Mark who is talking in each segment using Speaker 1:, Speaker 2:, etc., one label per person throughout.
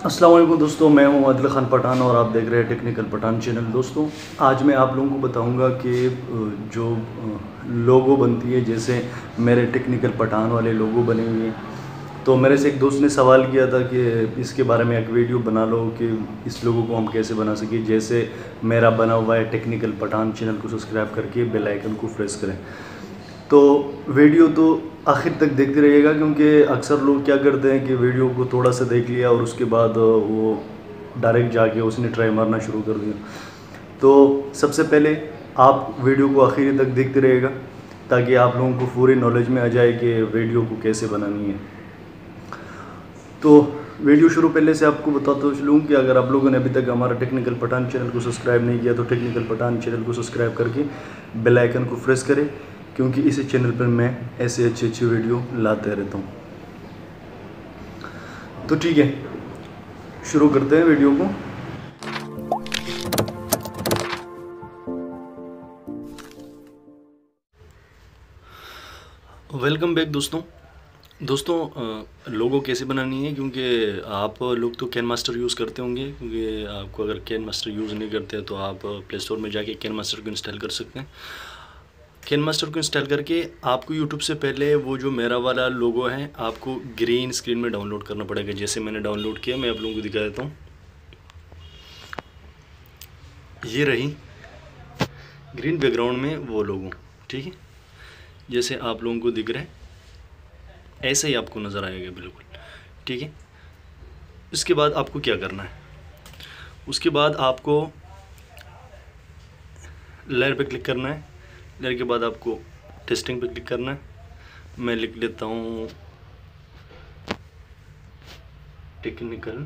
Speaker 1: अस्सलाम वालेकुम दोस्तों, मैं हूं आदिल खान पठान और आप देख रहे हैं टेक्निकल पठान चैनल। दोस्तों, आज मैं आप लोगों को बताऊंगा कि जो लोगो बनती है, जैसे मेरे टेक्निकल पठान वाले लोगो बने हुए हैं। तो मेरे से एक दोस्त ने सवाल किया था कि इसके बारे में एक वीडियो बना लो कि इस लोगो को हम कैसे बना सकें। जैसे मेरा बना हुआ है टेक्निकल पठान, चैनल को सब्सक्राइब करके बेल आइकन को प्रेस करें। तो वीडियो तो आखिर तक देखते रहिएगा, क्योंकि अक्सर लोग क्या करते हैं कि वीडियो को थोड़ा सा देख लिया और उसके बाद वो डायरेक्ट जाके उसने ट्राई मारना शुरू कर दिया। तो सबसे पहले आप वीडियो को आखिर तक देखते रहिएगा ताकि आप लोगों को पूरी नॉलेज में आ जाए कि वीडियो को कैसे बनानी है। तो वीडियो शुरू पहले से आपको बताता चलूँ कि अगर आप लोगों ने अभी तक हमारा टेक्निकल पठान चैनल को सब्सक्राइब नहीं किया तो टेक्निकल पठान चैनल को सब्सक्राइब करके बेल आइकन को प्रेस करें, क्योंकि इसी चैनल पर मैं ऐसे अच्छे वीडियो लाते रहता हूँ। तो ठीक है, शुरू करते हैं वीडियो को। वेलकम बैक दोस्तों, लोगो कैसे बनानी है, क्योंकि आप लोग तो कैन मास्टर यूज़ करते होंगे। क्योंकि आपको अगर कैन मास्टर यूज़ नहीं करते तो आप प्ले स्टोर में जाके कैन मास्टर को इंस्टॉल कर सकते हैं। कैन मास्टर को इंस्टॉल करके आपको यूट्यूब से पहले वो जो मेरा वाला लोगो है आपको ग्रीन स्क्रीन में डाउनलोड करना पड़ेगा। जैसे मैंने डाउनलोड किया, मैं आप लोगों को दिखा देता हूँ। ये रही ग्रीन बैकग्राउंड में वो लोगो, ठीक है। जैसे आप लोगों को दिख रहा है ऐसे ही आपको नज़र आएगा बिल्कुल, ठीक है। इसके बाद आपको क्या करना है, उसके बाद आपको लेयर पे क्लिक करना है। लेयर के बाद आपको टेस्टिंग पे क्लिक करना है। मैं लिख लेता हूँ टेक्निकल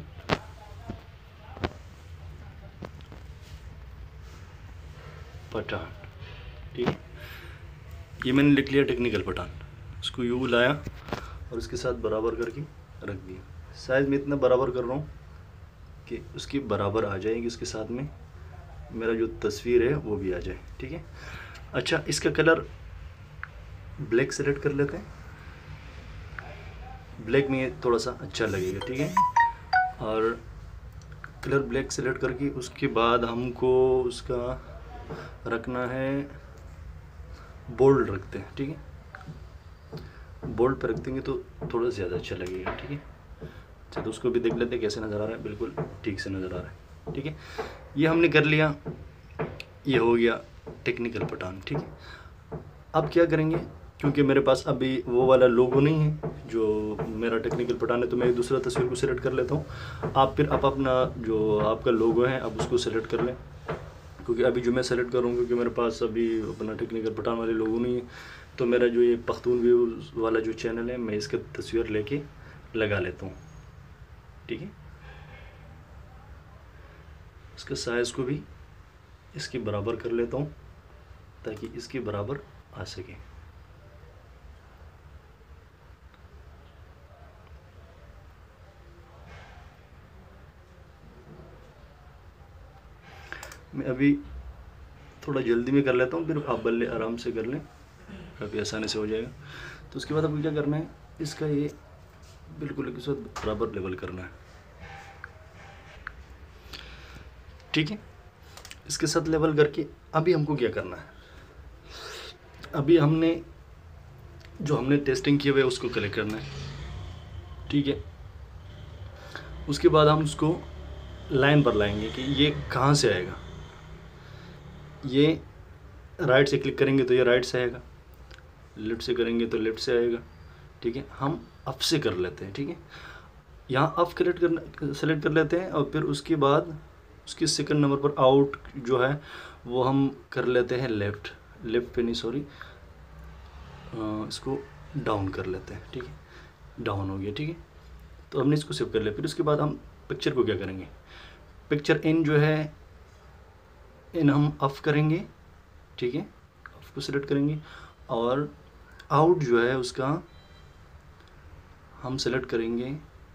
Speaker 1: पठान, ठीक है। ये मैंने लिख लिया टेक्निकल पठान। इसको यू लाया और इसके साथ बराबर करके रख दिया। साइज़ में इतना बराबर कर रहा हूँ कि उसकी बराबर आ जाएगी, इसके साथ में मेरा जो तस्वीर है वो भी आ जाए, ठीक है। अच्छा, इसका कलर ब्लैक सेलेक्ट कर लेते हैं। ब्लैक में ये थोड़ा सा अच्छा लगेगा, ठीक है। और कलर ब्लैक सेलेक्ट करके उसके बाद हमको उसका रखना है बोल्ड रखते हैं, ठीक है। बोल्ड पर रख देंगे तो थोड़ा ज़्यादा अच्छा लगेगा, ठीक है। अच्छा, तो उसको भी देख लेते हैं कैसे नज़र आ रहा है। बिल्कुल ठीक से नज़र आ रहा है, ठीक है। ये हमने कर लिया, ये हो गया टेक्निकल पठान, ठीक है। अब क्या करेंगे, क्योंकि मेरे पास अभी वो वाला लोगो नहीं है जो मेरा टेक्निकल पठान है, तो मैं एक दूसरा तस्वीर को सिलेक्ट कर लेता हूँ। आप फिर आप अपना जो आपका लोगो है आप उसको सिलेक्ट कर लें, क्योंकि अभी जो मैं सेलेक्ट करूँगा, क्योंकि मेरे पास अभी अपना टेक्निकल पठान वाले लोगो नहीं है। तो मेरा जो ये पख्तून व्यूज़ वाला जो चैनल है, मैं इसका तस्वीर लेके लगा लेता हूँ, ठीक है। इसका साइज़ को भी इसके बराबर कर लेता हूँ ताकि इसके बराबर आ सके। मैं अभी थोड़ा जल्दी में कर लेता हूँ, फिर आप बल्ले आराम से कर लें, काफ़ी आसानी से हो जाएगा। तो उसके बाद आपको क्या करना है, इसका ये बिल्कुल एक साथ बराबर लेवल करना है, ठीक है। इसके साथ लेवल करके अभी हमको क्या करना है, अभी हमने जो हमने टेस्टिंग किए हुए उसको कलेक्ट करना है, ठीक है। उसके बाद हम उसको लाइन पर लाएंगे कि ये कहाँ से आएगा। ये राइट से क्लिक करेंगे तो ये राइट से आएगा, लेफ़्ट से करेंगे तो लेफ़्ट से आएगा, ठीक है। हम अप से कर लेते हैं, ठीक है। यहाँ अप सेलेक्ट कर लेते हैं और फिर उसके बाद उसके सेकंड नंबर पर आउट जो है वो हम कर लेते हैं लेफ़्ट पे नहीं, सॉरी, इसको डाउन कर लेते हैं, ठीक है। डाउन हो गया, ठीक है। तो हमने इसको सेव कर लिया। फिर उसके बाद हम पिक्चर को क्या करेंगे, पिक्चर इन जो है इन हम ऑफ करेंगे, ठीक है। ऑफ को सिलेक्ट करेंगे और आउट जो है उसका हम सेलेक्ट करेंगे,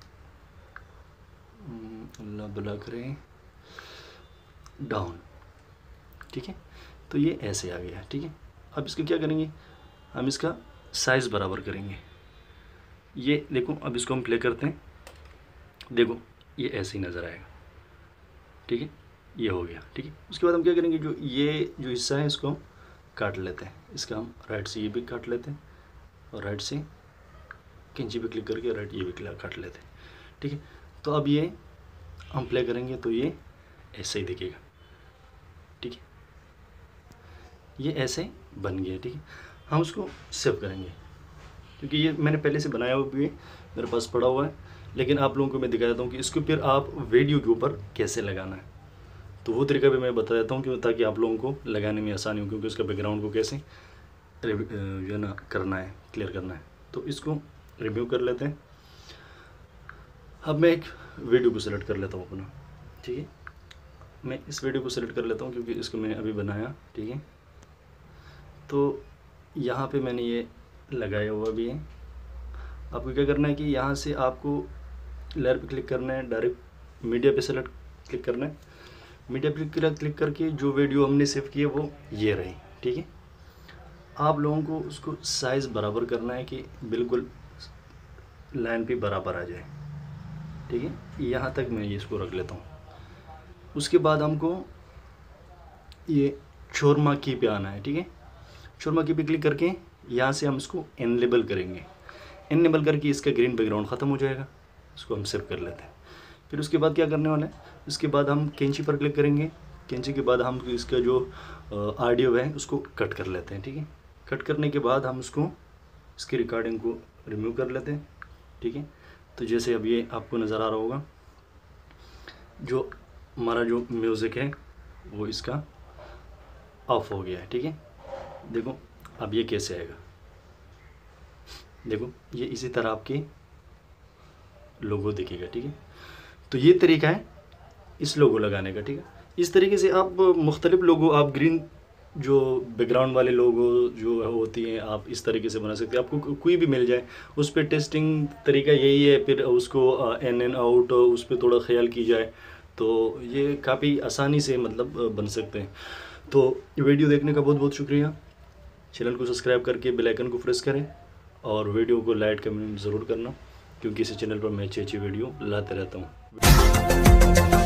Speaker 1: अल्लाह भला करें, डाउन, ठीक है। तो ये ऐसे आ गया, ठीक है। अब इसका क्या करेंगे, हम इसका साइज़ बराबर करेंगे। ये देखो, अब इसको हम प्ले करते हैं। देखो ये ऐसे ही नज़र आएगा। ठीक है, ये हो गया। ठीक है, उसके बाद हम क्या करेंगे, जो ये जो हिस्सा है इसको हम काट लेते हैं। इसका हम राइट से ये भी काट लेते हैं और राइट से कैंची पे क्लिक करके राइट ये भी काट लेते हैं। ठीक है, तो अब ये हम प्ले करेंगे तो ये ऐसे ही दिखेगा। ठीक है, ये ऐसे बन गया। ठीक है, हम उसको सेव करेंगे क्योंकि ये मैंने पहले से बनाया हुआ भी है, मेरे पास पड़ा हुआ है, लेकिन आप लोगों को मैं दिखा देता हूँ कि इसको फिर आप वीडियो के ऊपर कैसे लगाना है। तो वो तरीका भी मैं बता देता हूँ, क्यों, ताकि आप लोगों को लगाने में आसानी हो, क्योंकि उसका बैकग्राउंड को कैसे जो है ना करना है, क्लियर करना है। तो इसको रिव्यू कर लेते हैं। अब मैं एक वीडियो को सिलेक्ट कर लेता हूँ अपना। ठीक है, मैं इस वीडियो को सिलेक्ट कर लेता हूँ क्योंकि इसको मैंने अभी बनाया। ठीक है, तो यहाँ पे मैंने ये लगाया हुआ भी है। आपको क्या करना है कि यहाँ से आपको लेयर पे क्लिक करना है, डायरेक्ट मीडिया पे सेलेक्ट क्लिक करना है। मीडिया पे क्लिक करके जो वीडियो हमने सेव की है वो ये रही। ठीक है, आप लोगों को उसको साइज़ बराबर करना है कि बिल्कुल लाइन पे बराबर आ जाए। ठीक है, यहाँ तक मैं इसको रख लेता हूँ। उसके बाद हमको ये शोरमा की पे आना है। ठीक है, शोरमा की पे क्लिक करके यहाँ से हम इसको एनेबल करेंगे। एनेबल करके इसका ग्रीन बैकग्राउंड ख़त्म हो जाएगा। इसको हम सेव कर लेते हैं। फिर उसके बाद क्या करने वाला है, उसके बाद हम कैंची पर क्लिक करेंगे। कैंची के बाद हम इसका जो ऑडियो है उसको कट कर लेते हैं। ठीक है, कट करने के बाद हम उसको इसकी रिकॉर्डिंग को रिमूव कर लेते हैं। ठीक है, तो जैसे अब ये आपको नज़र आ रहा होगा, जो हमारा जो म्यूज़िक है वो इसका ऑफ हो गया है। ठीक है, देखो अब ये कैसे आएगा, देखो ये इसी तरह आपके लोगो दिखेगा। ठीक है, तो ये तरीका है इस लोगो लगाने का। ठीक है, इस तरीके से आप मुख्तलिफ लोगो, आप ग्रीन जो बैकग्राउंड वाले लोगो जो होती हैं आप इस तरीके से बना सकते हैं। आपको कोई भी मिल जाए, उस पर टेस्टिंग तरीका यही है, फिर उसको इन एंड आउट उस पर थोड़ा ख्याल की जाए तो ये काफ़ी आसानी से मतलब बन सकते हैं। तो वीडियो देखने का बहुत बहुत शुक्रिया। चैनल को सब्सक्राइब करके बेल आइकन को प्रेस करें और वीडियो को लाइक कमेंट ज़रूर करना, क्योंकि इस चैनल पर मैं अच्छी वीडियो लाते रहता हूँ।